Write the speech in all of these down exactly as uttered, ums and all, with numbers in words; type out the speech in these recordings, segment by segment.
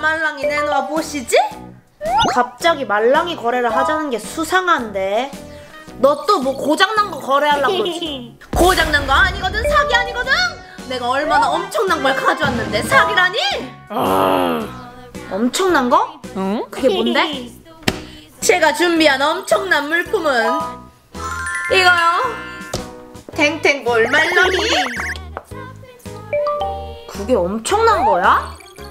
말랑이 내놔 보시지? 갑자기 말랑이 거래를 하자는 게 수상한데. 너 또 뭐 고장난 거 거래하려고 그러지? 고장난 거 아니거든. 사기 아니거든. 내가 얼마나 엄청난 걸 가져왔는데 사기라니? 어... 엄청난 거? 응? 그게 뭔데? 제가 준비한 엄청난 물품은 이거요. 탱탱볼 말랑이. 그게 엄청난 거야?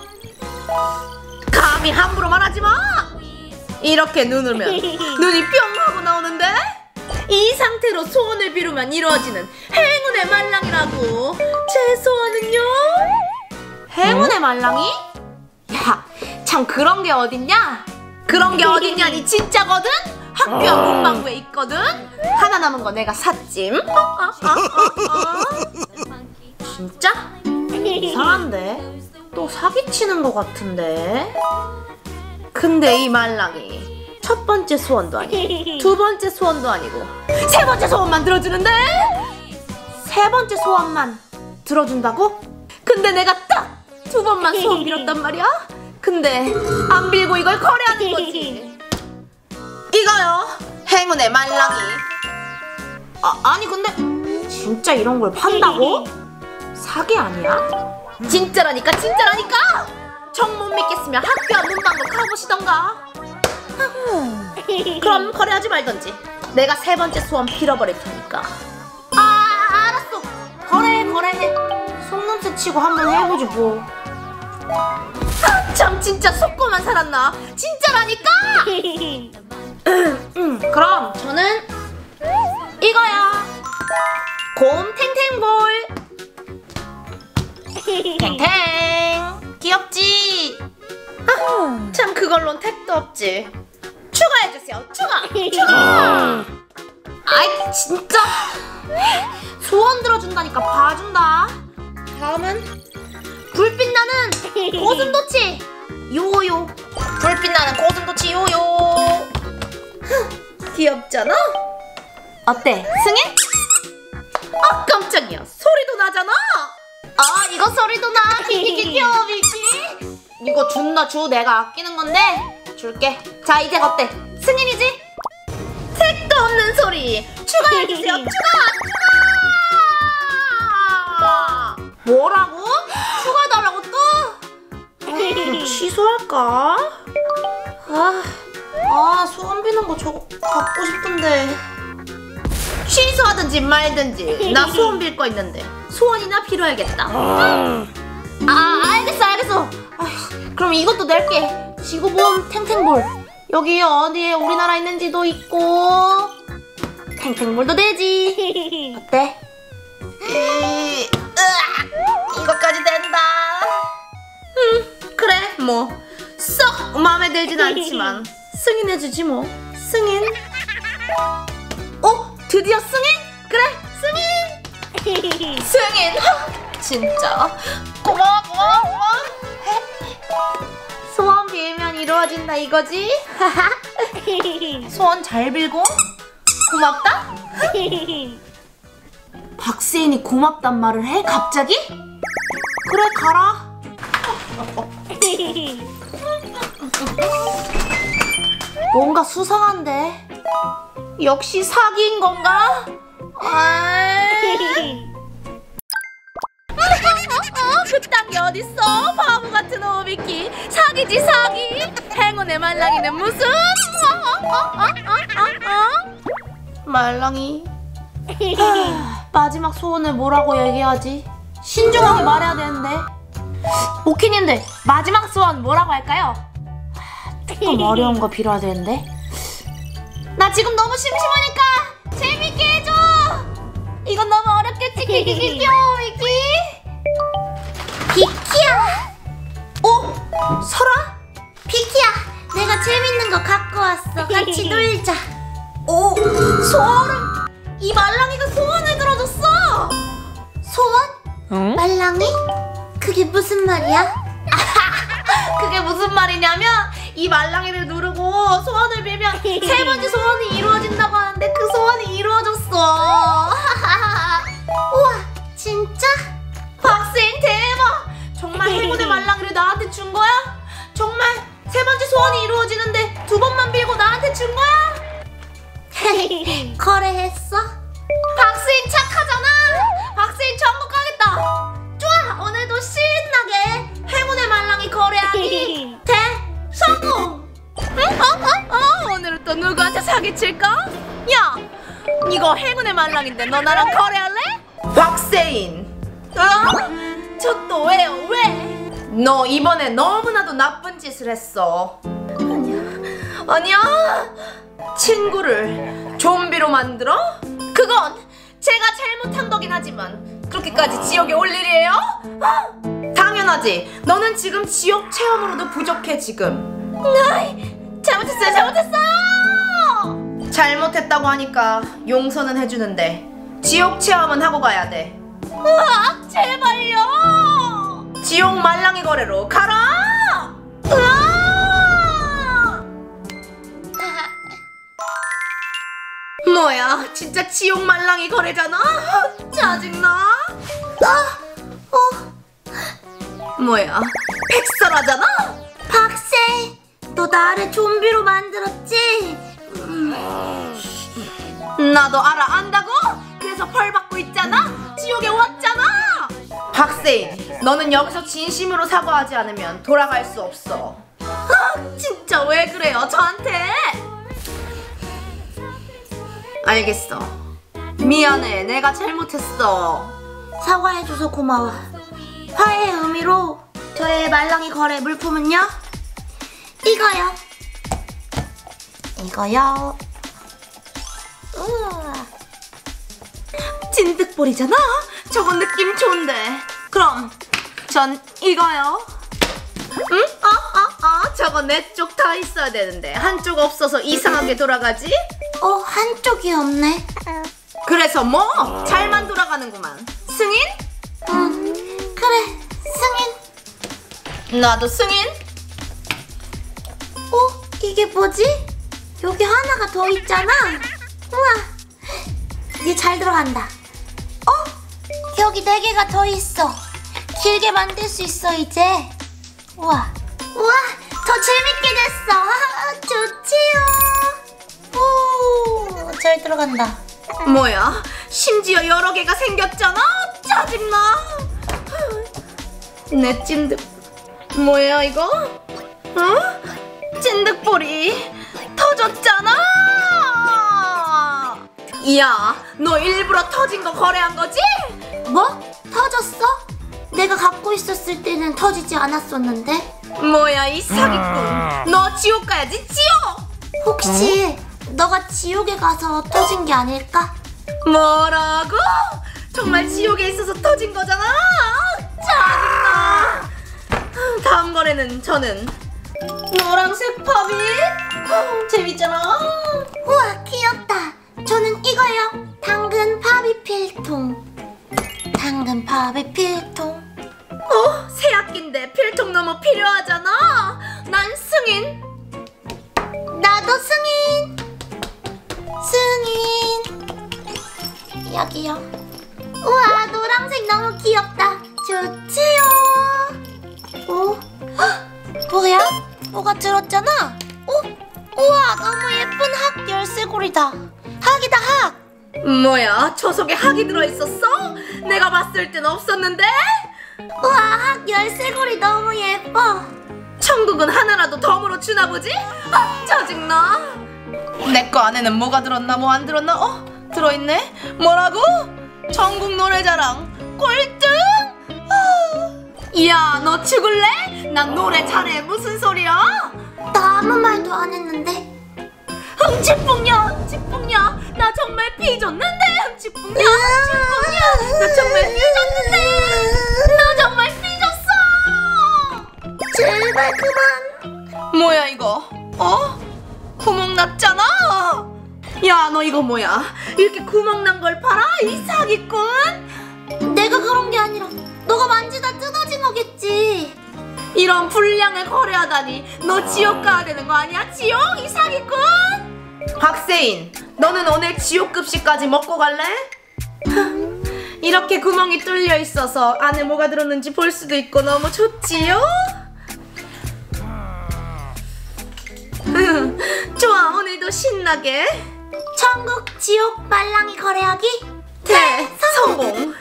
감히 함부로 말하지 마! 이렇게 누르면 눈이 뿅 하고 나오는데 이 상태로 소원을 비루면 이루어지는 행운의 말랑이라고. 제 소원은요? 행운의 말랑이? 야, 참 그런 게 어딨냐? 그런 게 어딨냐니 진짜거든? 학교 앞 문방구에 있거든? 하나 남은 거 내가 샀찜. 어, 어, 어, 어, 어. 진짜? 이상한데? 또 사기치는 것 같은데? 근데 이 말랑이 첫 번째 소원도 아니고 두 번째 소원도 아니고 세 번째 소원만 들어주는데? 세 번째 소원만 들어준다고? 근데 내가 딱 두 번만 소원 빌었단 말이야? 근데 안 빌고 이걸 거래하는 거지. 이거요. 행운의 말랑이. 아, 아니 근데 진짜 이런 걸 판다고? 사기 아니야? 진짜라니까 진짜라니까! 정 못 믿겠으면 학교 앞 문방구 가보시던가. 그럼 거래하지 말던지. 내가 세 번째 소원 빌어버릴 테니까. 아, 알았어. 거래해 거래해. 속냄새 치고 한번 해보지 뭐. 아, 참 진짜 속고만 살았나? 진짜라니까! 그럼 저는 이거야. 곰 탱탱볼. 탱탱 귀엽지? 아, 참 그걸론 택도 없지. 추가해주세요. 추가 추가. 아이 진짜 소원 들어준다니까 봐준다. 다음은 불빛나는 고슴도치 요요. 불빛나는 고슴도치 요요. 귀엽잖아? 어때? 승인? 아 깜짝이야. 소리도 나잖아. 아 이거 소리도 나. 키키키 귀여워 미키. 이거 준나 주. 내가 아끼는 건데 줄게. 자 이제 어때? 승인이지? 택도 없는 소리 추가해주세요. 추가 추가. 뭐라고? 추가해달라고 또? 아, 취소할까? 아, 아 소원 비는 거 저거 갖고 싶은데. 취소하든지 말든지 나 소원 빌 거 있는데 소원이나 빌어야겠다. 아 알겠어 알겠어. 아, 그럼 이것도 낼게. 지구보험 탱탱볼. 여기 어디에 우리나라 있는지도 있고 탱탱볼도 되지. 어때? 이, 으악, 이것까지 된다. 음 그래 뭐 썩 마음에 들진 않지만 승인해주지 뭐. 승인. 어? 드디어 승인? 그래 승인. 승인. 진짜 고마워 고마워 고마워. 소원 빌면 이루어진다 이거지? 소원 잘 빌고 고맙다? 박세인이 고맙단 말을 해? 갑자기? 그래 가라. 뭔가 수상한데. 역시 사기인 건가? 그딴 게 어딨어? 바보 같은 오비키. 사기지 사기. 행운의 말랑이는 무슨? 말랑이. 하, 마지막 소원을 뭐라고 얘기하지? 신중하게 말해야 되는데. 오키님들 마지막 소원 뭐라고 할까요? 조금 어려운 거 빌어야 되는데. 나 지금 너무 심심하니까 재밌게 해줘. 이건 너무 어렵겠지. 키키키 귀여워 미키. 비키야. 어? 설아? 비키야 내가 재밌는 거 갖고 왔어. 같이 놀자. 오 소름. 이 말랑이가 소원을 들어줬어. 소원? 응? 말랑이? 그게 무슨 말이야? 그게 무슨 말이냐면 이 말랑이를 누르고 소원을 빌면 세 번째 소원이 이루어진다고 하는데 그 소원이 이루어졌어. 우와 진짜? 박세인 대박. 정말 행운의 말랑이를 나한테 준 거야? 정말 터지는데 두 번만 빌고 나한테 준 거야? 거래했어? 박스인 착하잖아. 박스인 천국 가겠다. 좋아, 오늘도 신나게 행운의 말랑이 거래하기 대성공. 응? 어? 어? 어? 오늘은 또 누구한테 사기칠까? 야, 이거 행운의 말랑인데 너 나랑 거래할래? 박세인. 어? 저 또 왜요? 왜? 너 이번에 너무나도 나쁜 짓을 했어. 아니야. 아니야. 친구를 좀비로 만들어? 그건 제가 잘못한 거긴 하지만 그렇게까지 지옥에 올 일이에요? 어? 당연하지. 너는 지금 지옥 체험으로도 부족해 지금. 아이, 잘못했어요. 잘못했어요. 잘못했다고 하니까 용서는 해주는데 지옥 체험은 하고 가야 돼. 으악, 제발요. 지옥 말랑이 거래로 가라. 으악. 뭐야, 진짜 지옥 말랑이 거래잖아? 짜증나. 아, 어. 뭐야, 백설하잖아? 박세, 너 나를 좀비로 만들었지? 음. 나도 알아. 안다고? 그래서 벌 받고 있잖아? 지옥에 왔잖아. 박세인, 너는 여기서 진심으로 사과하지 않으면 돌아갈 수 없어. 아, 진짜 왜 그래요 저한테? 알겠어. 미안해. 내가 잘못했어. 사과해줘서 고마워. 화해의 의미로 저의 말랑이 거래 물품은요? 이거요. 이거요. 우와. 찐득볼이잖아? 저건 느낌 좋은데. 그럼 전 이거요. 응? 어? 어? 어? 저거 내 쪽 다 있어야 되는데 한쪽 없어서 이상하게 돌아가지? 어, 한쪽이 없네. 그래서 뭐? 잘만 돌아가는구만. 승인? 응, 그래, 승인. 나도 승인. 어? 이게 뭐지? 여기 하나가 더 있잖아. 우와, 이제 잘 들어간다. 어? 여기 네 개가 더 있어. 길게 만들 수 있어 이제. 우와, 우와, 더 재밌게 됐어. 좋지요. 오, 잘 들어간다. 뭐야, 심지어 여러 개가 생겼잖아. 짜증나. 내 찐득. 뭐야 이거? 어? 찐득볼이 터졌잖아. 야, 너 일부러 터진 거 거래한 거지? 뭐? 터졌어? 내가 갖고 있었을 때는 터지지 않았었는데. 뭐야 이 사기꾼. 너 지옥 가야지, 지옥. 혹시 너가 지옥에 가서 터진 게 아닐까? 뭐라고? 정말 지옥에 있어서 터진 거잖아. 짜증나. 다음 거래는 저는 노란색 팝이. 재밌잖아. 우와, 귀엽다. 저는 이거요. 당근 파비 필통. 당근 파비 필통. 어? 새 학기인데 필통 너무 필요하잖아. 난 승인. 나도 승인. 승인. 여기요. 우와, 노란색 너무 귀엽다. 좋지요. 오, 헉, 뭐야? 뭐가 들었잖아? 오, 우와, 너무 예쁜 학 열쇠고리다. 학이다, 학. 뭐야, 저 속에 학이 들어있었어? 내가 봤을 땐 없었는데? 우와, 학 열쇠고리 너무 예뻐. 천국은 하나라도 덤으로 주나 보지? 아, 짜증나. 내 거 안에는 뭐가 들었나 뭐 안 들었나? 어? 들어있네? 뭐라고? 전국 노래자랑 꼴등? 아. 야, 너 죽을래? 난 노래 잘해. 무슨 소리야? 나 아무 말도 안 했는데. 흠칫뿡냐, 흠칫뿡냐. 나 정말 삐졌는데. 흠칫뿡냐, 흠칫뿡냐. 나 정말 삐졌는데. 나 정말 삐졌어. 제발 그만. 뭐야 이거? 어? 구멍 났잖아. 야, 너 이거 뭐야? 이렇게 구멍 난 걸 팔아? 이 사기꾼? 내가 그런 게 아니라 너가 만지다 뜯어진 거겠지. 이런 불량을 거래하다니. 너 지옥 가야 되는 거 아니야? 지옥? 이 사기꾼? 박세인, 너는 오늘 지옥 급식까지 먹고 갈래? 이렇게 구멍이 뚫려 있어서 안에 뭐가 들었는지 볼 수도 있고 너무 좋지요? 좋아, 오늘도 신나게 천국, 지옥, 말랑이 거래하기 대성공.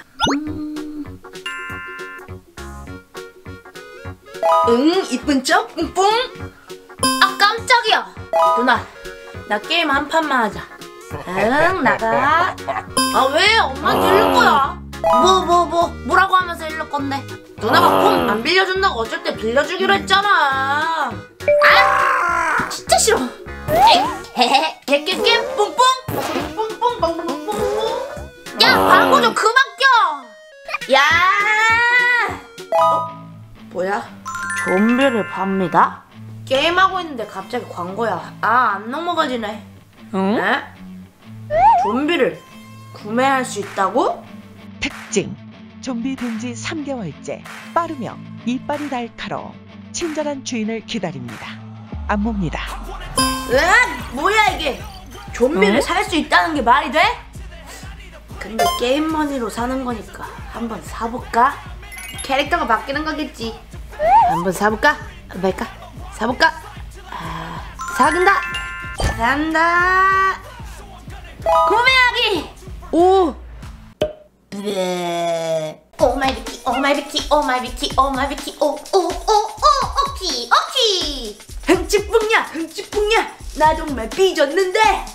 응, 이쁜 척 뿡뿡. 아 깜짝이야. 누나, 나 게임 한 판만 하자. 응, 나가. 아, 왜? 엄마한테 이럴 거야. 뭐 뭐 뭐 뭐라고 하면서 일로 건데? 누나가 폰 안 빌려준다고 어쩔 때 빌려주기로 했잖아. 아 진짜 싫어. 헤헤 깨깨깨 뿡뿡 뿡뿡 뿡뿡뿡뿡. 야 광고 좀 그만 껴. 야! 어? 뭐야? 좀비를 팝니다? 게임하고 있는데 갑자기 광고야. 아, 안 넘어가지네. 응? 에? 좀비를 구매할 수 있다고? 특징. 좀비 된 지 삼 개월째. 빠르며 이빨이 날카로워. 친절한 주인을 기다립니다. 안무입니다. 으악! 뭐야 이게? 좀비를 응? 살 수 있다는 게 말이 돼? 근데 게임 머니로 사는 거니까 한번 사볼까? 캐릭터가 바뀌는 거겠지. 한번 사볼까? 말까? 사볼까? 아, 사긴다! 산다! 구매하기! 오! 네. 오마이 비키 오마이 비키 오마이 비키 오마이 비키 오오오오 오키 오키. 흥칫뿡냐 흥칫뿡냐 나 정말 삐졌는데.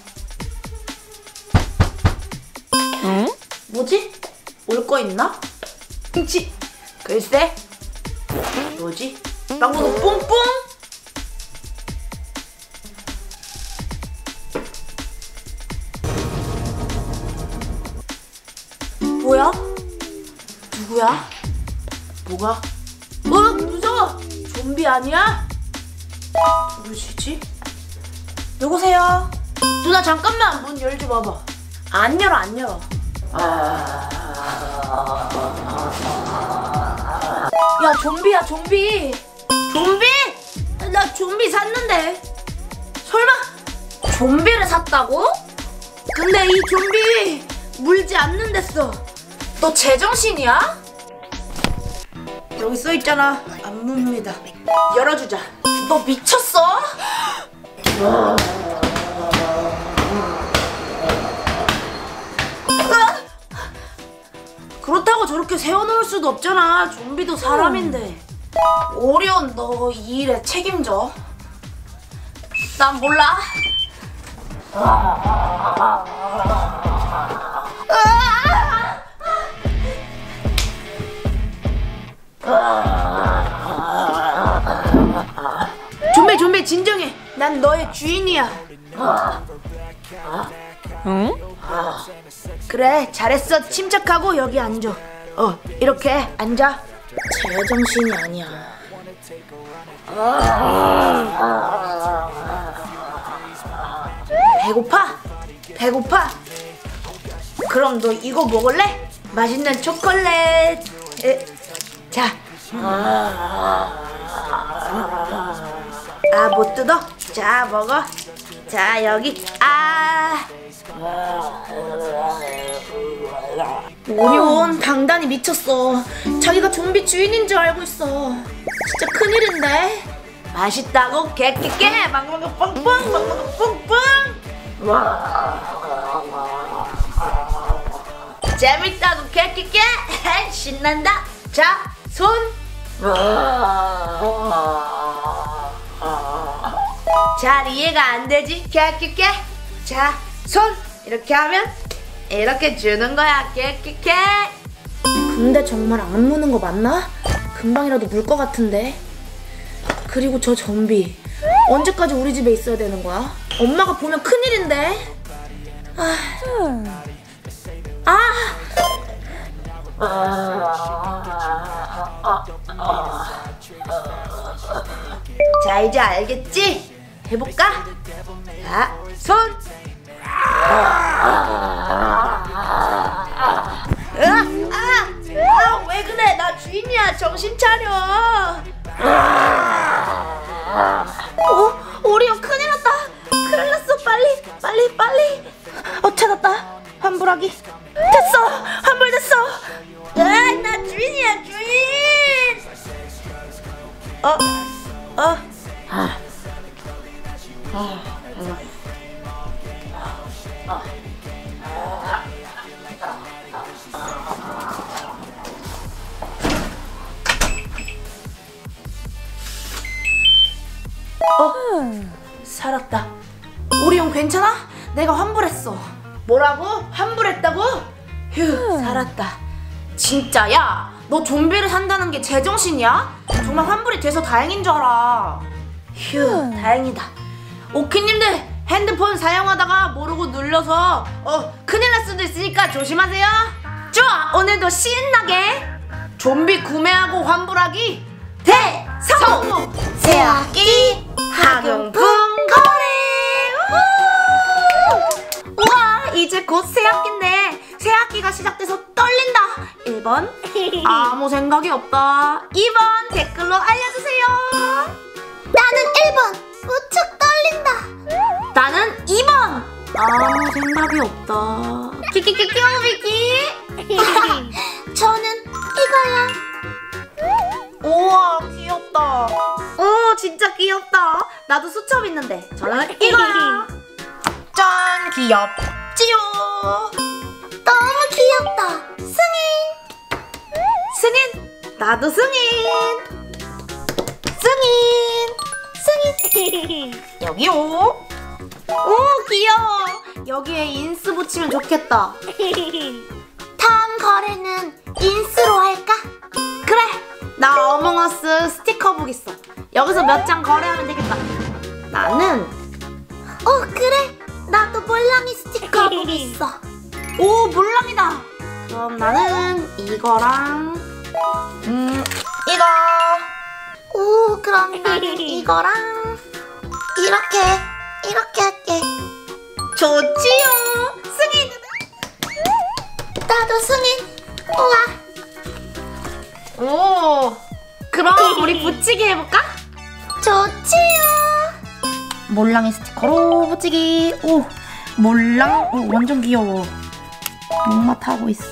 응? 뭐지? 올 거 있나? 흥치 글쎄. 뭐지? 빵구도 뿡뿡. 뭐야? 누구야? 뭐가? 어? 무서워! 좀비 아니야? 누구시지? 누구세요? 누나 잠깐만 문 열지 마봐. 안 열어 안 열어. 야 좀비야 좀비. 좀비? 나 좀비 샀는데. 설마 좀비를 샀다고? 근데 이 좀비 물지 않는댔어. 너 제정신이야? 여기 써있잖아. 안 묻습니다. 열어주자. 너 미쳤어? 그렇다고 저렇게 세워놓을 수도 없잖아. 좀비도 사람인데. 오리온 너 이 일에 책임져. 난 몰라. 좀비 좀비 진정해. 난 너의 주인이야. 응? 그래 잘했어. 침착하고 여기 앉아. 어 이렇게 앉아. 제정신이 아니야. 배고파? 배고파? 그럼 너 이거 먹을래? 맛있는 초콜릿. 에, 자. 아, 못 뜯어? 자, 먹어. 자, 여기. 아. 오리온 당단이 미쳤어. 자기가 좀비 주인인 줄 알고 있어. 진짜 큰일인데. 맛있다고 깨깨깨 막먹어 뻥뻥 막먹어 뻥뻥. 재밌다고 깨깨깨 신난다. 자, 손. 잘 이해가 안 되지? 깨깨깨. 자, 손 이렇게 하면 이렇게 주는 거야. 깨깨깨. 근데 정말 안 무는 거 맞나? 금방이라도 물 것 같은데. 그리고 저 좀비 언제까지 우리 집에 있어야 되는 거야? 엄마가 보면 큰일인데. 아. 아. 자 이제 알겠지? 해볼까? 자, 손! 으아! 아! 아! 왜 그래? 나 주인이야. 정신 차려. 어? 오리온 큰일 났다. 큰일 났어. 빨리 빨리 빨리. 어 찾았다. 환불하기. 됐어. 환불됐어. 으아, 나 주인이야 주인. 어? 어? 아. 어? 살았다. 우리 형 괜찮아? 내가 환불했어. 뭐라고? 환불했다고? 휴, 살았다. 진짜 야, 너 좀비를 산다는 게 제정신이야? 정말 환불이 돼서 다행인 줄 알아. 휴, 다행이다. 오키님들 핸드폰 사용하다가 모르고 눌러서 어 큰일 날 수도 있으니까 조심하세요. 좋아, 오늘도 신나게 좀비 구매하고 환불하기 대성공! 새학기 학용품 거래! 우와, 이제 곧 새학기인데 새학기가 시작돼서 떨린다. 일 번 아무 생각이 없다. 이 번 댓글로 알려주세요. 나는 일 번 무척 떨린다. 나는 이 번 아무 생각이 없다. 키키키 귀여우비키. 저는 이거야. 우와, 귀엽다. 오, 진짜 귀엽다. 나도 수첩 있는데 저는 이거야. 짠, 귀엽지요. 너무 귀엽다. 승인. 승인, 나도 승인. 승인, 승인. 여기요. 오, 귀여워. 여기에 인스 붙이면 좋겠다. 다음 거래는 인스로 할까? 그래, 나 어몽어스 스티커북 있어. 여기서 몇 장 거래하면 되겠다. 나는 어, 그래. 나도 몰랑이 스티커북 있어. 오, 몰랑이다. 그럼 나는 이거랑 음 이거. 오, 그럼 나는 이거랑 이렇게 이렇게 할게. 좋지요. 승인. 나도 승인. 우와. 오, 그럼 우리 붙이기 해볼까? 좋지요. 몰랑이 스티커로 붙이기. 오, 몰랑. 오, 완전 귀여워. 목마 타고 있어.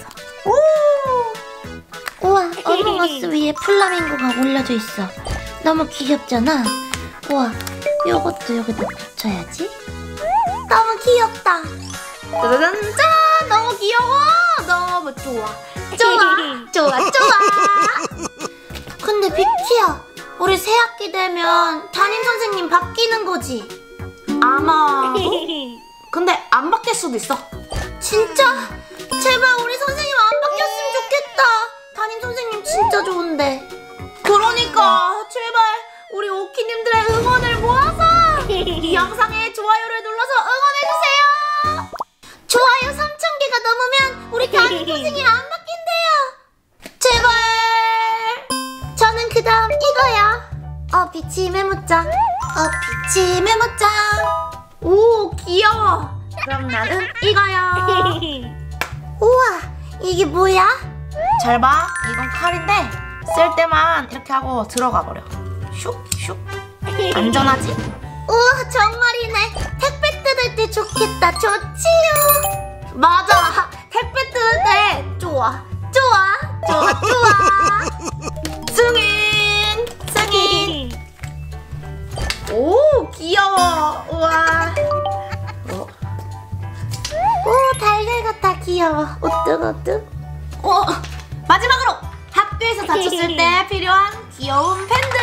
오, 우와, 어몽어스 위에 플라밍고가 올려져 있어. 너무 귀엽잖아. 우와, 요것도 여기다 붙여야지. 너무 귀엽다. 짜자잔, 짠! 너무 귀여워. 너무 좋아. 좋아, 좋아, 좋아. 근데 비키야, 우리 새학기 되면 담임 선생님 바뀌는 거지? 아마. 근데 안 바뀔 수도 있어. 진짜? 제발 우리 선생님 안 바뀌었으면 좋겠다. 담임 선생님 진짜 좋은데. 그러니까 제발 우리 오키님들의 응원을 모아서 이 영상에 좋아요를 눌러서 응원해주세요. 좋아요 삼천 개가 넘으면 우리 담임 선생님 안 바뀐대요. 제발. 저는 그 다음 이거야. 어, 비치 메모장. 어, 비치 메모장. 오, 귀여워. 그럼 나는 이거야. 우와, 이게 뭐야? 잘 봐. 이건 칼인데 쓸 때만 이렇게 하고 들어가 버려. 슉슉. 안전하지? 우와, 정말이네. 택배 뜯을 때 좋겠다. 좋지요. 맞아. 택배 뜯을 때 좋아. 좋아. 좋아. 좋아. 승인. 승인. 오, 귀여워. 우와. 어. 오, 달걀 같아. 귀여워. 우뚝우뚝. 오, 마지막으로 학교에서 다쳤을 때 필요한 귀여운 밴드.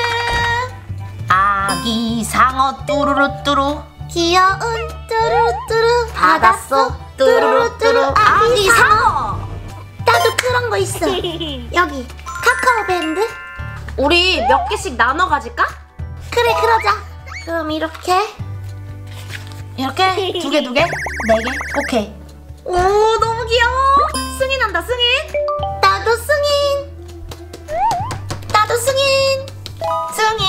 아기 상어 뚜루루뚜루. 귀여운 뚜루뚜루 받았어. 뚜루루뚜루. 아기 상어. 나도 그런 거 있어. 여기 카카오 밴드. 우리 몇 개씩 나눠 가질까? 그래, 그러자. 그럼 이렇게 이렇게 두 개 두 개 네 개. 오케이. 오, 너무 귀여워. 승인한다. 승인. 나도 승인. 나도 승인. 승인.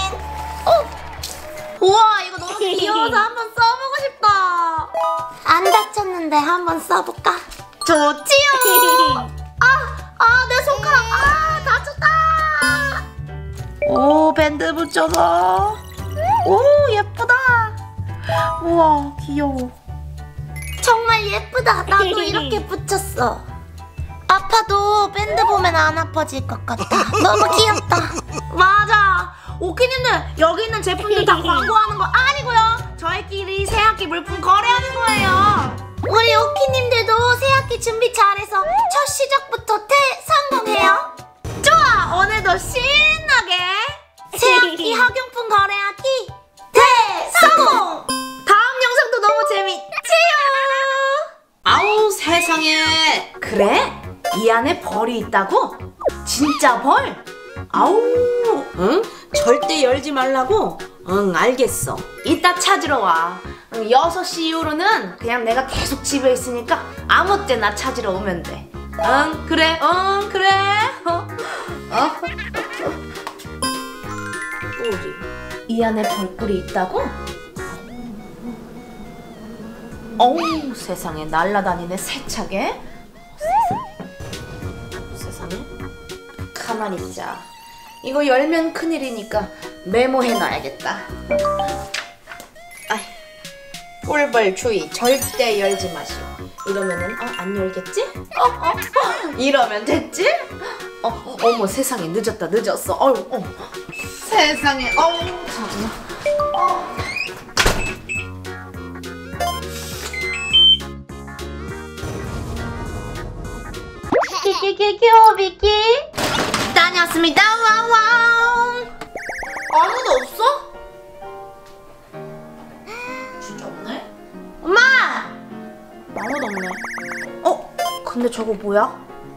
오. 우와, 이거 너무 귀여워서 한번 써보고 싶다. 안 다쳤는데 한번 써볼까? 좋지요. 아, 아, 내 손가락. 아, 다쳤다. 오, 밴드 붙여서. 오, 예쁘다. 우와, 귀여워. 정말 예쁘다. 나도 이렇게 붙였어. 아파도 밴드 보면 안 아파질 것 같다. 너무 귀엽다. 맞아. 오키님들, 여기 있는 제품들 다 광고하는 거 아니고요. 저희끼리 새학기 물품 거래하는 거예요. 우리 오키님들도 새학기 준비 잘해서 첫 시작부터 대성공해요. 좋아, 오늘도 신나게 새학기 학용품 거래하기 대성공! 다음 영상도 너무 재밌지요? 아우 세상에. 그래? 이 안에 벌이 있다고? 진짜 벌? 아우, 응? 절대 열지 말라고? 응, 알겠어. 이따 찾으러 와. 응, 여섯 시 이후로는 그냥 내가 계속 집에 있으니까 아무 때나 찾으러 오면 돼. 응, 그래, 응, 그래. 어? 어? 뭐지? 이 안에 벌꿀이 있다고? 어우, 세상에 날라다니네 세차게. 세상에. 세상에. 가만히 있자. 이거 열면 큰일이니까 메모해놔야겠다. 아이, 꿀벌 주의. 절대 열지 마시오. 이러면은 어, 안 열겠지? 어, 어, 어, 이러면 됐지? 어, 어, 어머 세상에 늦었다 늦었어. 어우, 어. 세상에. 어우, 잠깐만. 어. 키키키키오 비키. 다녀왔습니다. 와우. 아무도 없어? 진짜 없네? 엄마! 아무도 없네. 어? 근데 저거 뭐야?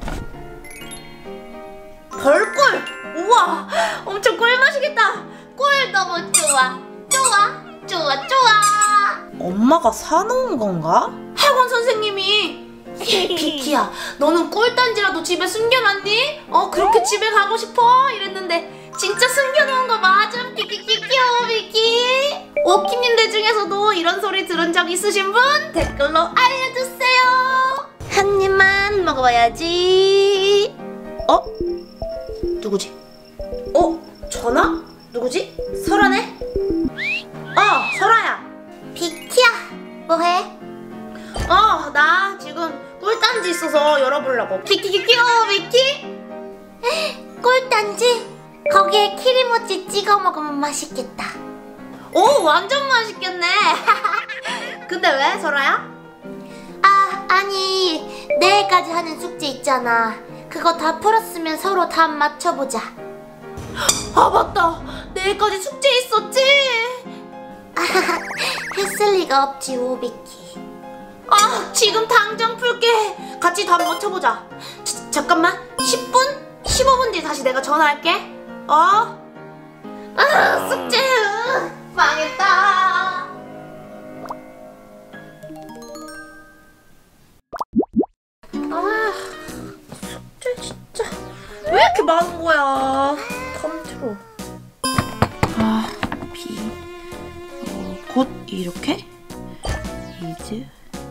벌꿀! 우와! 엄청 꿀맛이겠다! 꿀 너무 좋아! 좋아! 좋아! 좋아! 엄마가 사놓은 건가? 학원 선생님이! 비키야, 너는 꿀단지라도 집에 숨겨놨니? 어, 그렇게 집에 가고 싶어? 이랬는데 진짜 숨겨놓은 거 맞아? 비키키키오 비키. 오키님들 중에서도 이런 소리 들은 적 있으신 분? 댓글로 알려주세요. 한 입만 먹어봐야지. 어? 누구지? 어? 전화? 누구지? 설아네? 어, 설아야. 비키야, 뭐해? 어, 나 지금 꿀단지 있어서 열어보려고. 키키키키오 비키. 꿀단지? 거기에 키리모찌 찍어 먹으면 맛있겠다. 오, 완전 맛있겠네. 근데 왜, 설아야? 아, 아니 내일까지 하는 숙제 있잖아. 그거 다 풀었으면 서로 답 맞춰보자. 아, 맞다. 내일까지 숙제 있었지? 했을 리가 없지 오비키. 아, 지금 당장 풀게. 같이 답 맞춰보자. 자, 잠깐만. 십 분? 십오 분 뒤에 다시 내가 전화할게. 어? 아, 숙제. 망했다. 아, 숙제 진짜 왜 이렇게 많은 거야? 컨트롤. 아, 비. 어, 곧 이렇게? 이즈.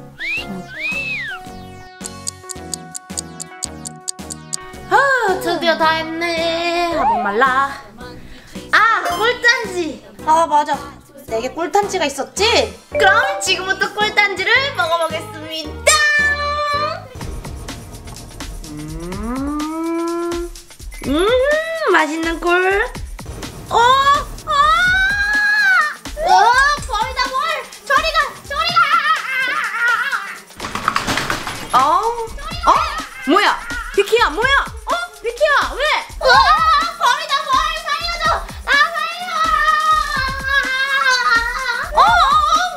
아, 드디어 다 했네. 아, 목말라. 아, 꿀단지. 아, 맞아. 내게 꿀단지가 있었지? 그럼 지금부터 꿀단지를 먹어보겠습니다. 음, 음, 맛있는 꿀. 어, 아, 어, 벌이다 벌. 저리 가, 저리 가. 어, 어, 뭐야? 비키야, 뭐야? 어, 비키야, 왜? 와, 벌이다 벌. 살려줘. 나 살려. 어, 어,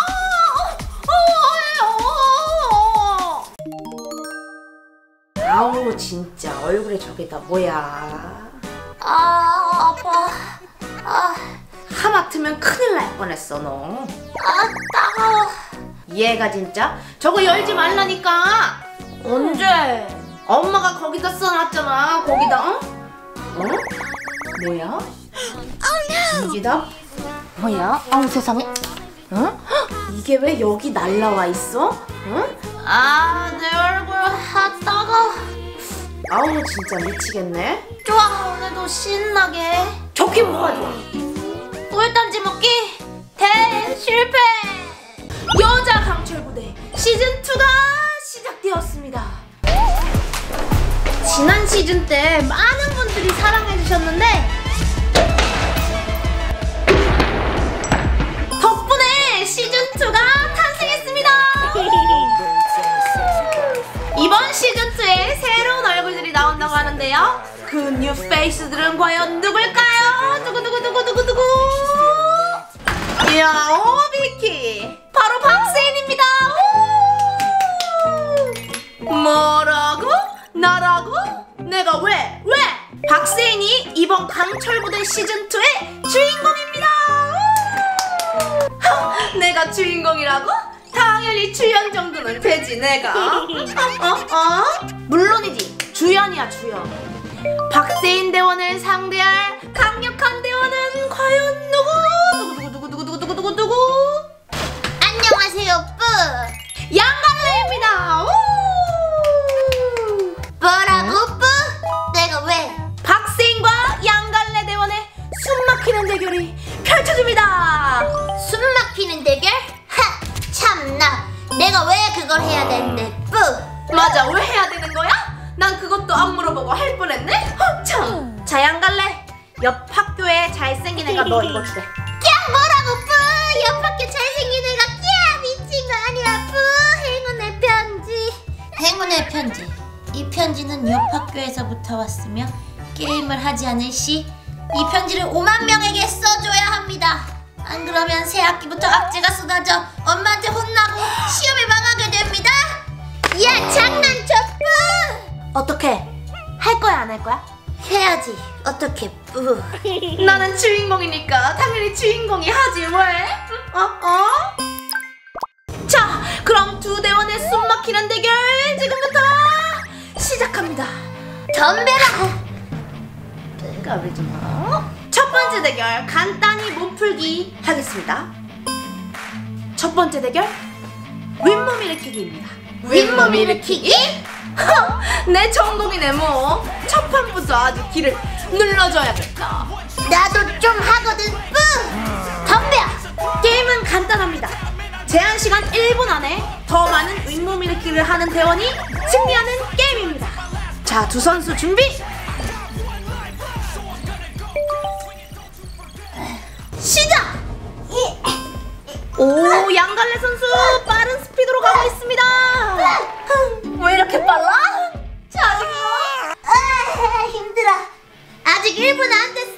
뭐야? 어, 어, 어. 아우, 진짜 얼굴에 저게 다 뭐야? 아, 아파. 아, 하마터면 큰일 날 뻔했어 너. 아, 따가워. 얘가 진짜 저거 열지 말라니까. 언제? 엄마가 거기다 써놨잖아. 거기다. 어? 어? 뭐야? 이게다 뭐야? 아우 세상에. 어? 이게 왜 여기 날라와 있어? 어? 아, 내 얼굴. 아, 따가워. 아우, 진짜 미치겠네. 좋아, 오늘도 신나게. 좋긴 뭐가 좋아. 꿀단지 먹기 대실패. 여자 강철부대 시즌이가 시작되었습니다. 지난 시즌 때 많은 분들이 사랑해주셨는데 덕분에 남았네요. 그 뉴 페이스들은 과연 누굴까요? 누구누구누구누구누구? 이야, 오비키 바로 박세인입니다. 오! 뭐라고? 나라고? 내가 왜? 왜? 박세인이 이번 강철부대 시즌이의 주인공입니다. 하, 내가 주인공이라고? 당연히 주연 정도는 되지 내가. 어? 어? 어? 물론이지. 주연이야 주연. 박세인 대원을 상대할 강력한 대원은 과연 누구? 누구 누구 누구 누구 누구 누구 누구? 안녕하세요, 뿌. 양갈래입니다. 오! 뭐라고, 뿌? 내가 왜? 박세인과 양갈래 대원의 숨막히는 대결이 펼쳐집니다. 숨 막히는 대결? 하! 참나. 내가 왜 그걸 해야 되는데, 뿌? 맞아, 왜 해야 되는 거야? 난 그것도 안 물어보고 할 뻔했네? 참. 자, 양갈래, 옆 학교에 잘생긴 애가 너 이거 주래. 야, 뭐라고, 뿌? 옆 학교 잘생긴 애가 야, 미친 거 아니야, 뿌? 행운의 편지. 행운의 편지. 이 편지는 옆 학교에서부터 왔으며 게임을 하지 않을 시 이 편지를 오만 명에게 써줘야 합니다. 안 그러면 새 학기부터 악재가 쏟아져 엄마한테 혼나고 시험에 망하게 됩니다. 야, 장난쳐, 뿌! 어떻게? 할 거야, 안 할 거야? 해야지. 어떻게, 뿌? 나는 주인공이니까 당연히 주인공이 하지 왜? 어? 어? 자, 그럼 두 대원의 숨막히는 대결 지금부터 시작합니다. 덤벼라. 까불지 마. 첫 번째 대결 간단히 몸풀기 하겠습니다. 첫 번째 대결 윗몸 일으키기입니다. 윗몸 일으키기? 내 전공이네 뭐. 첫 판부터 아주 기를 눌러줘야겠다. 나도 좀 하거든, 뿌! 덤벼! 게임은 간단합니다. 제한 시간 일 분 안에 더 많은 윗몸 일으키기를 하는 대원이 승리하는 게임입니다. 자, 두 선수 준비! 시작! 오, 양갈래 선수 빠른 스피드로 가고 있습니다. 왜 이렇게 빨라? 자기 아, 힘들어. 아직 일 분 안 됐어.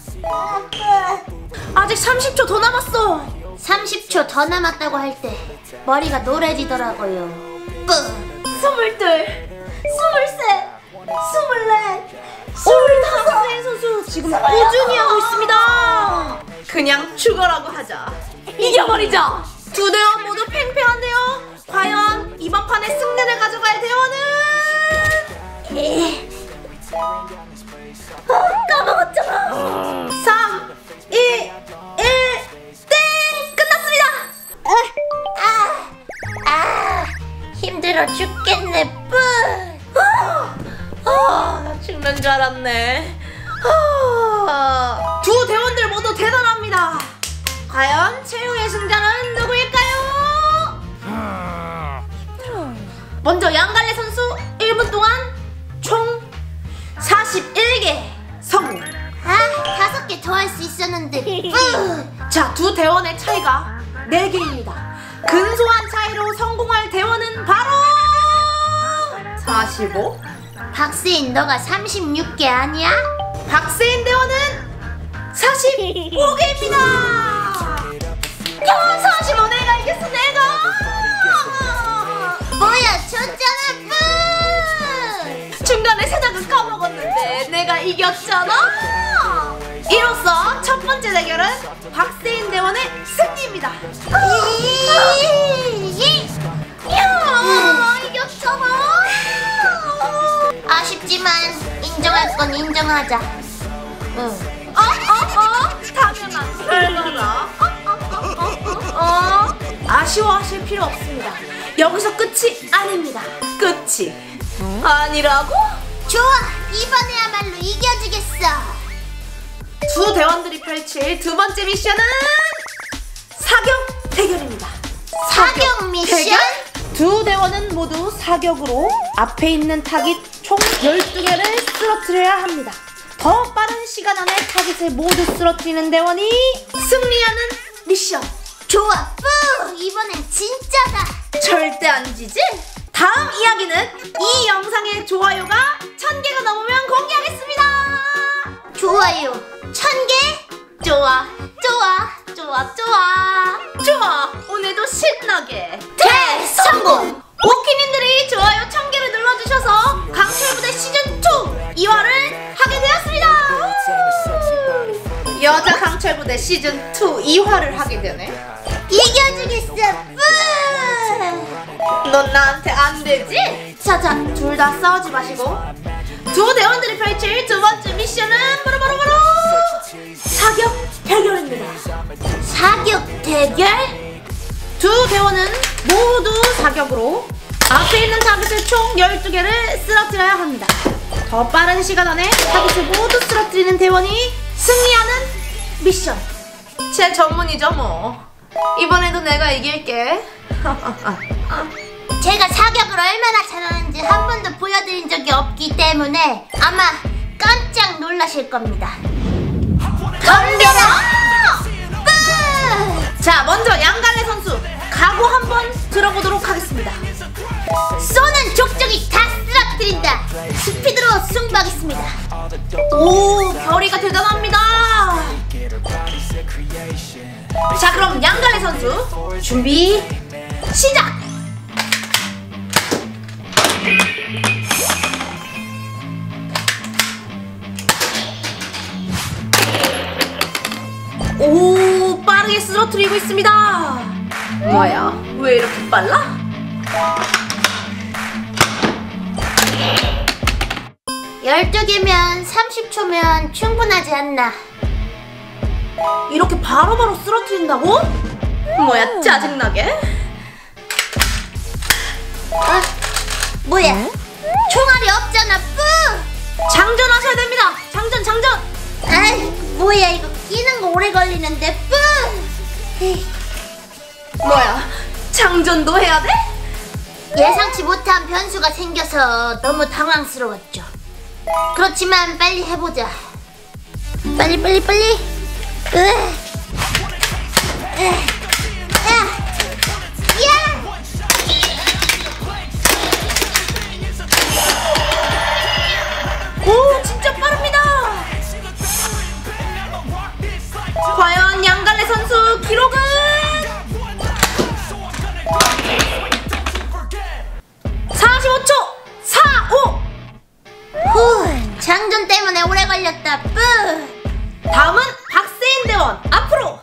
아직 삼십 초 더 남았어. 삼십 초 더 남았다고 할 때 머리가 노래지더라고요. 뿌. 스물둘, 스물셋, 스물넷, 스물다섯. 박세인 선수 지금 꾸준히 하고 있습니다. 그냥 죽어라고 하자. 이겨버리자. 두 대원 모두 팽팽한데요. 과연 이번 판에 승리를 가져갈 대원은? 에. 어, 까먹었잖아. 삼, 이, 일, 땡! 끝났습니다. 아, 아, 힘들어 죽겠네, 뿌. 아, 아, 나 죽는 줄 알았네. 아, 두 대원들 모두 대단합니다. 과연 최후의 승자는 누구일까요? 먼저 양갈래 선수 일 분 동안 총 사십일 개 성공. 아, 다섯 개 더 할 수 있었는데, 뿌. 자, 두 대원의 차이가 네 개입니다. 근소한 차이로 성공할 대원은 바로 사십오. 박세인, 너가 삼십육 개 아니야? 박세인 대원은 사십오 개입니다. 야, 사십오 내가 이겼어, 내가. 뭐야, 졌잖아, 뿌. 중간에 생각을 까먹었는데 내가 이겼잖아. 이로써 첫 번째 대결은 박세인 대원의 승리입니다. 야, 이겼잖아. 아쉽지만 인정할 건 인정하자. 응. 어? 어? 어? 당연한 결과다. 어? 어? 어? 어? 어? 어? 아쉬워하실 필요 없습니다. 여기서 끝이 아닙니다. 끝이 아니라고? 좋아, 이번에야말로 이겨주겠어. 두 대원들이 펼칠 두 번째 미션은 사격 대결입니다. 사격 미션? 대결? 두 대원은 모두 사격으로 앞에 있는 타깃 총 열두 개를 쓰러뜨려야 합니다. 더 빠른 시간 안에 타깃을 모두 쓰러뜨리는 대원이 승리하는 미션. 좋아, 뿌. 이번엔 진짜다. 절대 안 지지? 다음 이야기는 이 영상의 좋아요가 천 천 개가 넘으면 공개하겠습니다. 좋아요 천 개? 좋아 좋아 좋아 좋아 좋아, 오늘도 신나게 대성공! 오키님들이 좋아요 천 개를 눌러주셔서 강철부대 시즌 이 이 화를 하게 되었습니다. 여자 강철부대 시즌 이 이 화를 하게 되네. 이겨주겠어 뿌! 넌 나한테 안 되지? 자자, 둘 다 싸우지 마시고 두 대원들이 펼칠 두 번째 미션은 바로바로바로 사격 대결입니다. 사격 대결? 두 대원은 모두 사격으로 앞에 있는 타깃을 총 열두 개를 쓰러뜨려야 합니다. 더 빠른 시간 안에 타깃을 모두 쓰러뜨리는 대원이 승리하는 미션. 제 전문이죠 뭐. 이번에도 내가 이길게. 제가 사격을 얼마나 잘하는지 한 번도 보여드린 적이 없기 때문에 아마 깜짝 놀라실 겁니다. 덤벼라! 뿌! 자, 먼저 양갈래 선수 각오 한번 들어보도록 하겠습니다. 쏘는 족족이 다 쓰러뜨린다. 스피드로 승부하겠습니다. 오, 결의가 대단합니다. 자, 그럼 양갈래 선수 준비 시작! 오, 빠르게 쓰러뜨리고 있습니다. 뭐야, 왜 이렇게 빨라? 열두 개면 삼십 초면 충분하지 않나. 이렇게 바로바로 쓰러뜨린다고? 뭐야, 짜증나게? 어? 뭐야? 총알이 없잖아. 뿌! 장전하셔야 됩니다. 장전, 장전. 아이, 뭐야 이거 끼는 거 오래 걸리는데. 뿌! 에이, 뭐야, 장전도 해야 돼? 예상치 못한 변수가 생겨서 너무 당황스러웠죠. 그렇지만 빨리 해보자. 빨리 빨리 빨리. 으. 으. 야. 야. 오, 진짜 빠릅니다. 과연 양갈래 선수 기록은? 사십오 초 사오. 후, 장전 때문에 오래 걸렸다. 뿌. 다음은 박세인 대원 앞으로.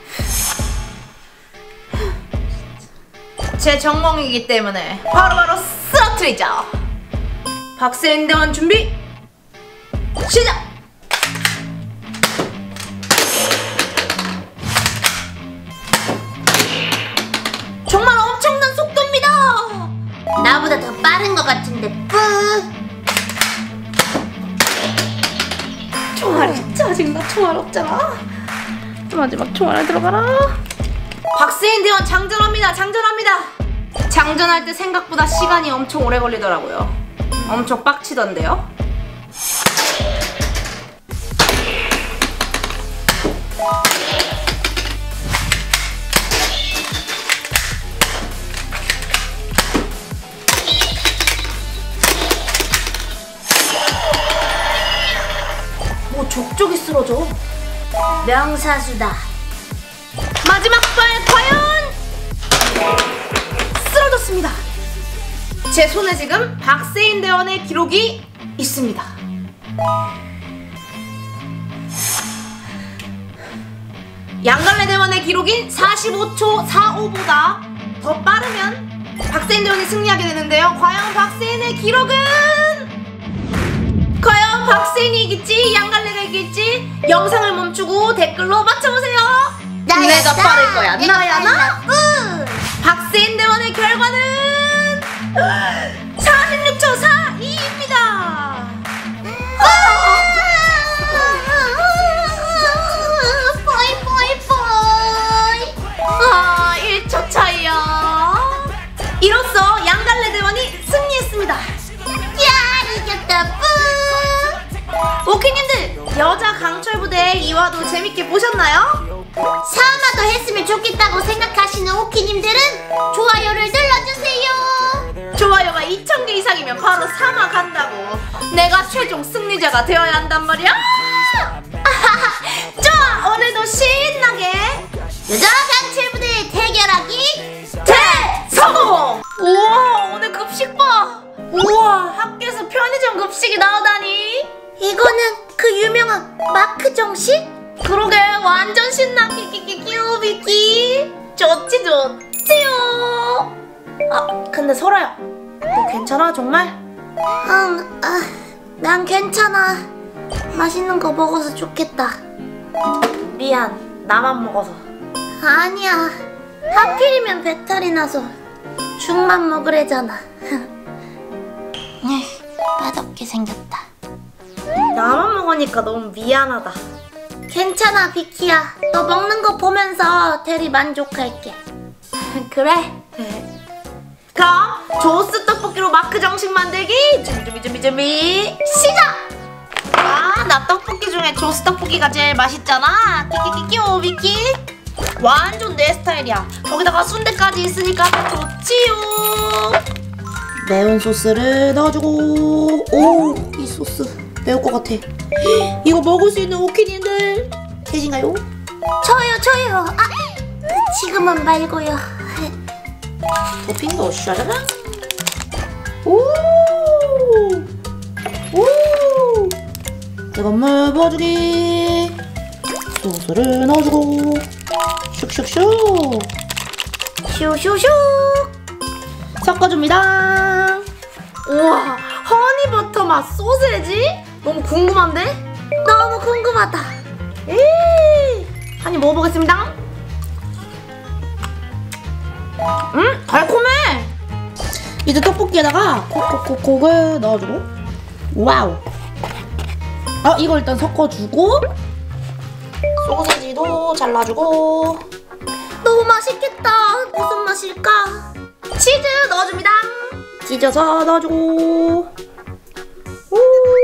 제 전공이기 때문에 바로바로 쓰러뜨리자. 박세인 대원 준비 시작. 정말 엄청난 속도입니다. 나보다 더 빠른 것 같은데. 뿌. 총알이 짜증나. 총알 없잖아. 마지막 총알 들어가라. 박세인 대원 장전합니다. 장전합니다. 장전할 때 생각보다 시간이 엄청 오래 걸리더라고요. 엄청 빡치던데요. 뭐 족족이 쓰러져. 명사수다. 마지막 발 과연 쓰러졌습니다. 제 손에 지금 박세인 대원의 기록이 있습니다. 양갈래 대원의 기록인 사십오 초 사오보다 더 빠르면 박세인 대원이 승리하게 되는데요. 과연 박세인의 기록은? 과연 박세인이 이길지 양갈래가 이길지 영상을 멈추고 댓글로 맞춰보세요. 나야, 내가 나. 빠를 거야. 내가 나야 나? 빨라. 뿌. 박세인 대원의 결과는 사십육 초 사이입니다. 포이 포이 포이. 아, 일 초 차이야. 이로써 양갈래 대원이 승리했습니다. 야, 이겼다. 뿌. 오키님들, 여자 강철부대 이 화도 재밌게 보셨나요? 사화만 더 했으면 좋겠다고 생각하시는 오키님들은 좋아요를 눌러주세요. 좋아요 좋아요가 이천 개 이상이면 바로 삼화 간다고. 내가 최종 승리자가 되어야 한단 말이야. 좋아, 오늘도 신나게 유저강 칠부대 대결하기 대성공! 우와, 오늘 급식 봐. 우와, 학교에서 편의점 급식이 나오다니. 이거는 그 유명한 마크 정식? 그러게, 완전 신나. 끼끼끼끼우비끼. 좋지 좋지요. 아, 근데 설아야, 너 괜찮아 정말? 응, 아, 난 괜찮아. 맛있는 거 먹어서 좋겠다. 미안, 나만 먹어서. 아니야, 하필이면 배탈이 나서 죽만 먹으래잖아. 맛없게 생겼다. 나만 먹으니까 너무 미안하다. 괜찮아, 비키야. 너 먹는 거 보면서 대리 만족할게. 그래. 그럼 조스 떡볶이로 마크 정식 만들기 준비 준비 준비 준비 시작! 아, 나 떡볶이 중에 조스 떡볶이가 제일 맛있잖아. 끼끼끼끼 오비끼. 완전 내 스타일이야. 거기다가 순대까지 있으니까 좋지요. 매운 소스를 넣어주고. 오, 이 소스 매울 것 같아. 이거 먹을 수 있는 오키님들 계신가요? 저요, 저요. 아, 지금은 말고요. 토핑도 샤라랑. 오, 오. 뜨거운 물 부어주기. 소스를 넣어주고. 슉슉슉. 슈슈슈. 섞어줍니다. 우와, 허니버터 맛 소세지? 너무 궁금한데? 너무 궁금하다. 에이, 한입 먹어보겠습니다. 음, 달콤해. 이제 떡볶이에다가 콕콕콕콕을 넣어주고. 와우. 아, 이거 일단 섞어주고. 소세지도 잘라주고. 너무 맛있겠다. 무슨 맛일까? 치즈 넣어줍니다. 찢어서 넣어주고. 오,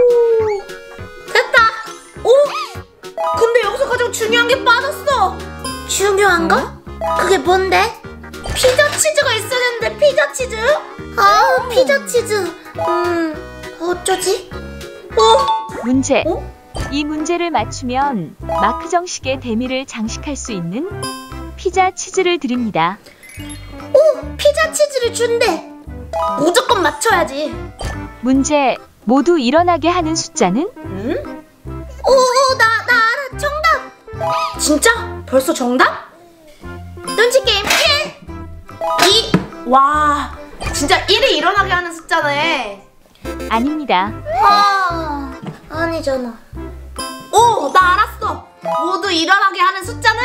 됐다. 오, 근데 여기서 가장 중요한 게 빠졌어. 중요한 거? 그게 뭔데? 피자 치즈가 있어야 되는데. 피자 치즈? 아, 피자 치즈. 음, 어쩌지? 어? 문제. 어? 이 문제를 맞추면 마크 정식의 대미를 장식할 수 있는 피자 치즈를 드립니다. 오, 피자 치즈를 준대. 무조건 맞춰야지. 문제. 모두 일어나게 하는 숫자는? 응? 오, 나, 나 알아. 정답. 진짜? 벌써 정답? 눈치 게임 일. 이. 와, 진짜 일이 일어나게 하는 숫자네. 아닙니다. 아, 아니잖아. 오, 나 알았어. 모두 일어나게 하는 숫자는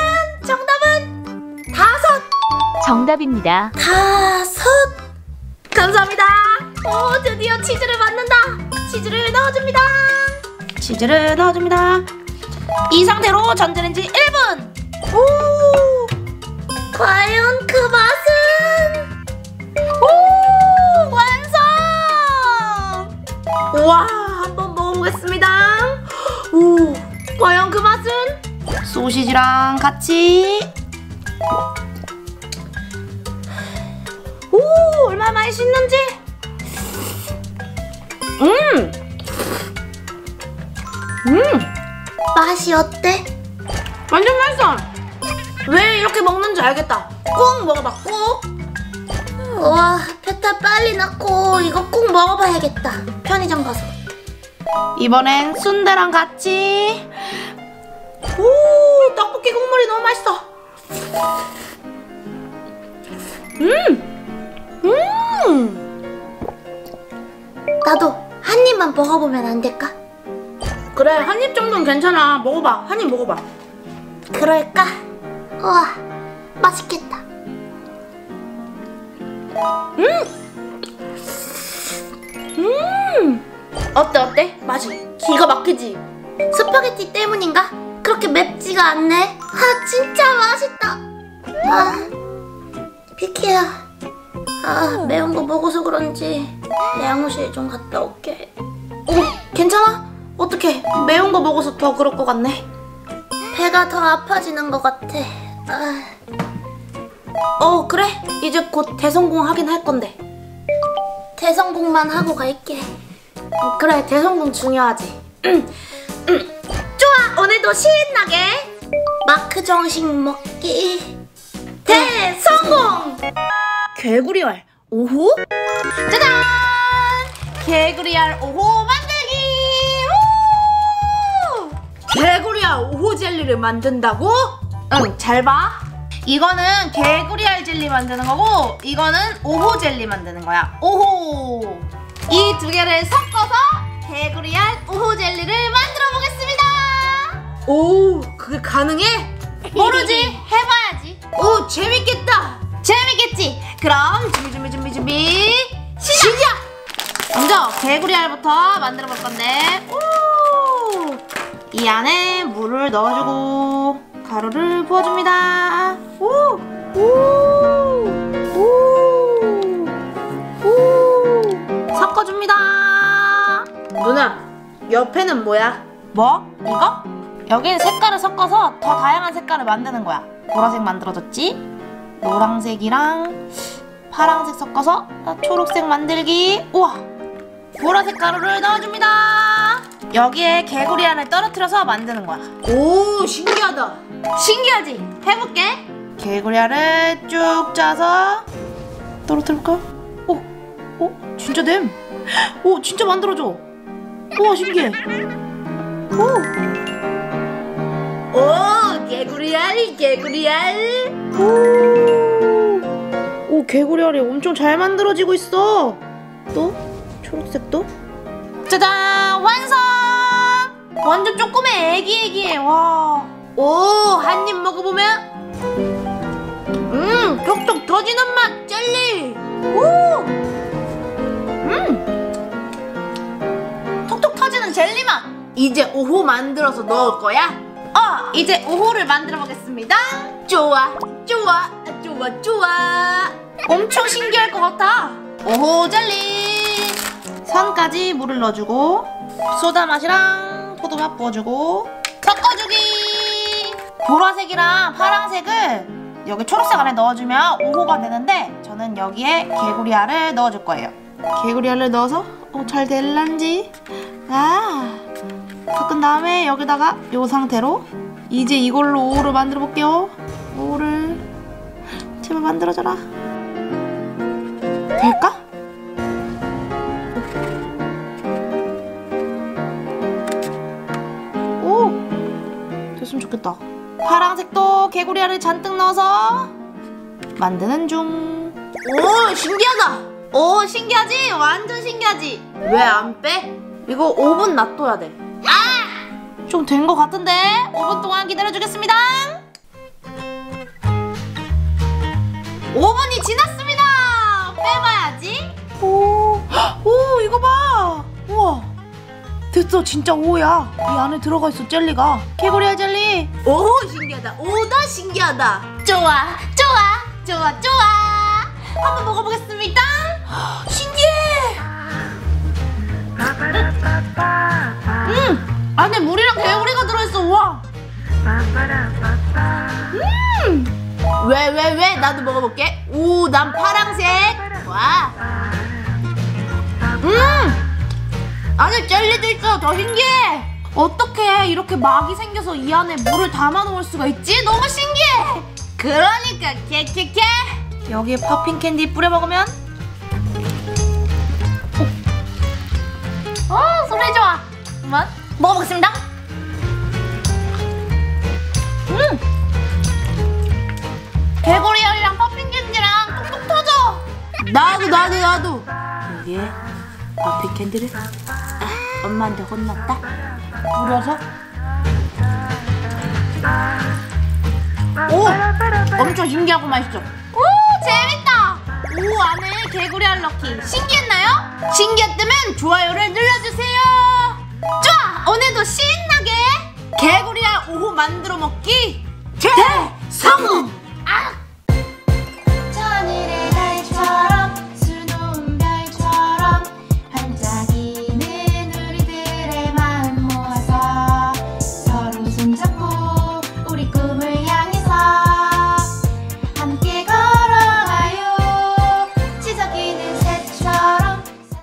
정답은 다섯. 정답입니다. 다섯. 감사합니다. 오, 드디어 치즈를 맞는다. 치즈를 넣어줍니다. 치즈를 넣어줍니다. 이 상태로 전자레인지 일 분. 오, 과연 그 맛은? 오, 완성. 우와, 한번 먹어보겠습니다. 오, 과연 그 맛은? 소시지랑 같이. 오, 얼마나 맛있는지. 음, 음, 맛이 어때? 완전 맛있어. 왜 이렇게 먹는지 알겠다. 꼭 먹어봐, 꼭. 우와, 배탈 빨리 났고 이거 꼭 먹어봐야겠다. 편의점 가서. 이번엔 순대랑 같이. 오, 떡볶이 국물이 너무 맛있어. 음, 음. 나도 한 입만 먹어보면 안 될까? 그래, 한 입 정도는 괜찮아. 먹어봐, 한 입 먹어봐. 그럴까? 우와, 맛있겠다. 음, 음. 어때 어때? 맛이 기가 막히지? 스파게티 때문인가? 그렇게 맵지가 않네. 아, 진짜 맛있다. 아, 비키야. 아, 매운 거 먹어서 그런지 양호실 좀 갔다 올게. 어, 괜찮아? 어떡해, 매운 거 먹어서 더 그럴 것 같네. 배가 더 아파지는 것 같아. 아, 어, 그래, 이제 곧 대성공 하긴 할 건데. 대성공만 하고 갈게. 그래, 대성공 중요하지. 좋아, 오늘도 신나게 마크 정식 먹기 대성공! 개구리알 오호? 짜잔! 개구리알 오호 만들기! 우! 개구리알 오호 젤리를 만든다고? 응, 잘 봐. 이거는 개구리알 젤리 만드는 거고, 이거는 오호 젤리 만드는 거야. 오호! 이 두 개를 섞어서 개구리알 오호 젤리를 만들어 보겠습니다. 오, 그게 가능해? 모르지, 해봐야지. 오, 재밌겠다. 재밌겠지? 그럼 준비 준비 준비 준비 시작! 시작! 먼저 개구리알부터 만들어 볼 건데, 오! 이 안에 물을 넣어주고 가루를 부어줍니다. 오! 오! 오! 오! 섞어줍니다. 누나, 옆에는 뭐야? 뭐? 이거? 여긴 색깔을 섞어서 더 다양한 색깔을 만드는 거야. 보라색 만들어줬지? 노란색이랑 파란색 섞어서 초록색 만들기. 우와! 보라색 가루를 넣어줍니다. 여기에 개구리알을 떨어뜨려서 만드는 거야. 오, 신기하다. 신기하지? 해볼게. 개구리알을 쭉 짜서 떨어뜨릴까? 오, 오, 진짜 됨. 오, 진짜 만들어줘. 우와, 신기해. 오, 오, 개구리알, 개구리알. 오, 오, 개구리알이 엄청 잘 만들어지고 있어. 또 초록색도. 짜잔, 완성! 완전 조그매 애기애기해. 와. 오, 한 입 먹어보면 음, 톡톡 터지는 맛 젤리. 오, 음, 톡톡 터지는 젤리 맛. 이제 오호 만들어서 넣을 거야? 어, 이제 오호를 만들어 보겠습니다. 좋아, 좋아, 좋아, 좋아. 엄청 신기할 것 같아. 오호 젤리. 선까지 물을 넣어주고 소다 맛이랑 포도 맛 부어주고 섞어주기. 보라색이랑 파란색을 여기 초록색 안에 넣어주면 오호가 되는데, 저는 여기에 개구리알을 넣어줄 거예요. 개구리알을 넣어서 어, 잘 될란지. 아, 섞은 다음에 여기다가 이 상태로 이제 이걸로 오호를 만들어 볼게요. 오호를 제발 만들어줘라. 될까? 오, 됐으면 좋겠다. 파란색도 개구리알을 잔뜩 넣어서 만드는 중. 오, 신기하다. 오, 신기하지? 완전 신기하지? 왜 안 빼? 이거 오 분 놔둬야 돼. 아! 좀 된 것 같은데? 오 분 동안 기다려주겠습니다. 오 분이 지났습니다. 빼봐야지. 오, 오, 이거 봐. 우와, 됐어. 진짜 오야. 이 안에 들어가 있어, 젤리가. 개구리알 젤리. 오, 신기하다. 오다 신기하다. 좋아, 좋아, 좋아, 좋아. 한번 먹어보겠습니다. 신기해. 음, 안에 물이랑 개구리가 들어있어. 와. 음, 왜, 왜, 왜? 나도 먹어볼게. 오, 난 파랑색. 와. 음, 안에 젤리도 있어. 더 신기해. 어떻게 이렇게 막이 생겨서 이 안에 물을 담아 놓을 수가 있지? 너무 신기해. 그러니까 케케케. 여기에 팝핑 캔디 뿌려 먹으면, 오, 오, 소리 좋아. 한번 먹어보겠습니다. 음, 개구리알이랑 팝핑 캔디랑 톡톡 터져. 나도 나도 나도. 여기에 팝핑 캔디를 아, 엄마한테 혼났다 뿌려서. 오, 엄청 신기하고 맛있어. 오, 재밌다. 오, 안에 개구리알 넣기 신기했나요? 신기했다면 좋아요를 눌러주세요. 좋아, 오늘도 신나게 개구리알 오호 만들어 먹기 대성공!